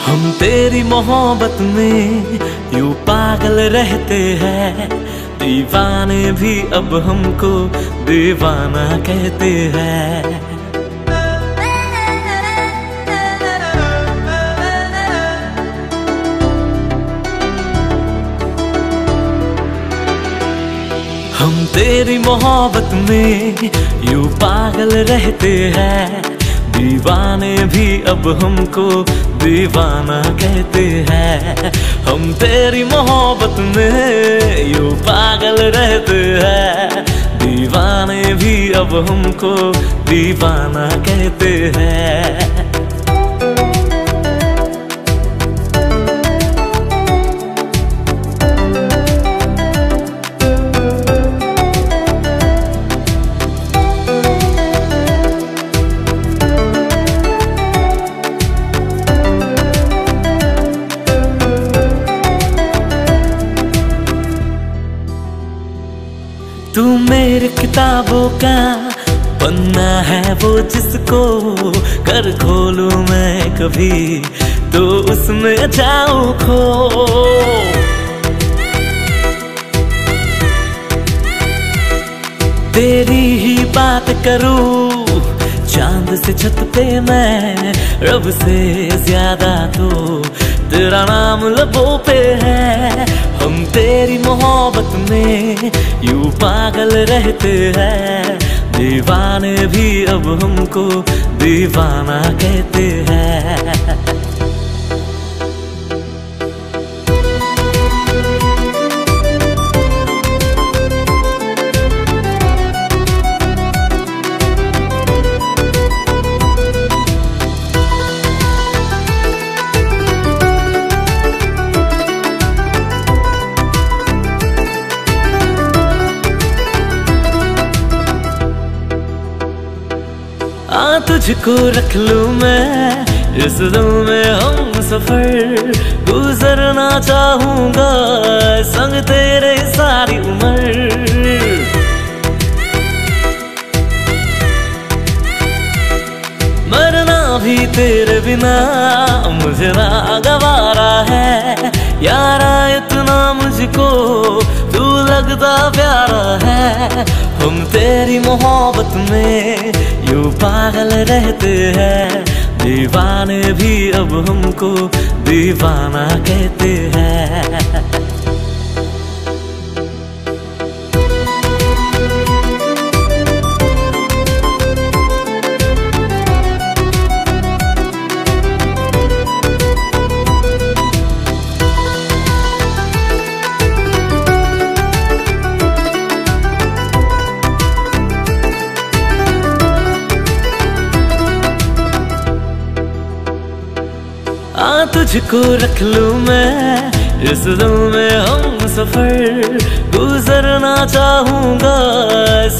हम तेरी मोहब्बत में यूं पागल रहते हैं, दीवाने भी अब हमको दीवाना कहते हैं। हम तेरी मोहब्बत में यूं पागल रहते हैं, दीवाने भी अब हमको दीवाना कहते हैं। हम तेरी मोहब्बत में यूं पागल रहते हैं, दीवाने भी अब हमको दीवाना कहते हैं। तू मेरे किताबों का पन्ना है वो, जिसको कर खोलूं मैं कभी तो उसमें जाऊं खो। तेरी ही बात करूं चांद से छत पे मैं, रब से ज्यादा तो तेरा नाम लबों पे है। हम तेरी मोहब्बत में यूं पागल रहते हैं, दीवाने भी अब हमको दीवाना कहते हैं। तुझको रख लूं मैं इस दिल में हम सफर, गुजरना चाहूंगा संग तेरे सारी उम्र। मरना भी तेरे बिना मुझे ना गवारा है, यारा इतना मुझको तू लगता प्यारा है। हम तेरी मोहब्बत में यूं पागल रहते हैं, दीवाने भी अब हमको दीवाना कहते हैं। तुझको रख लूं मैं इस दिल में हम सफर, गुजरना चाहूंगा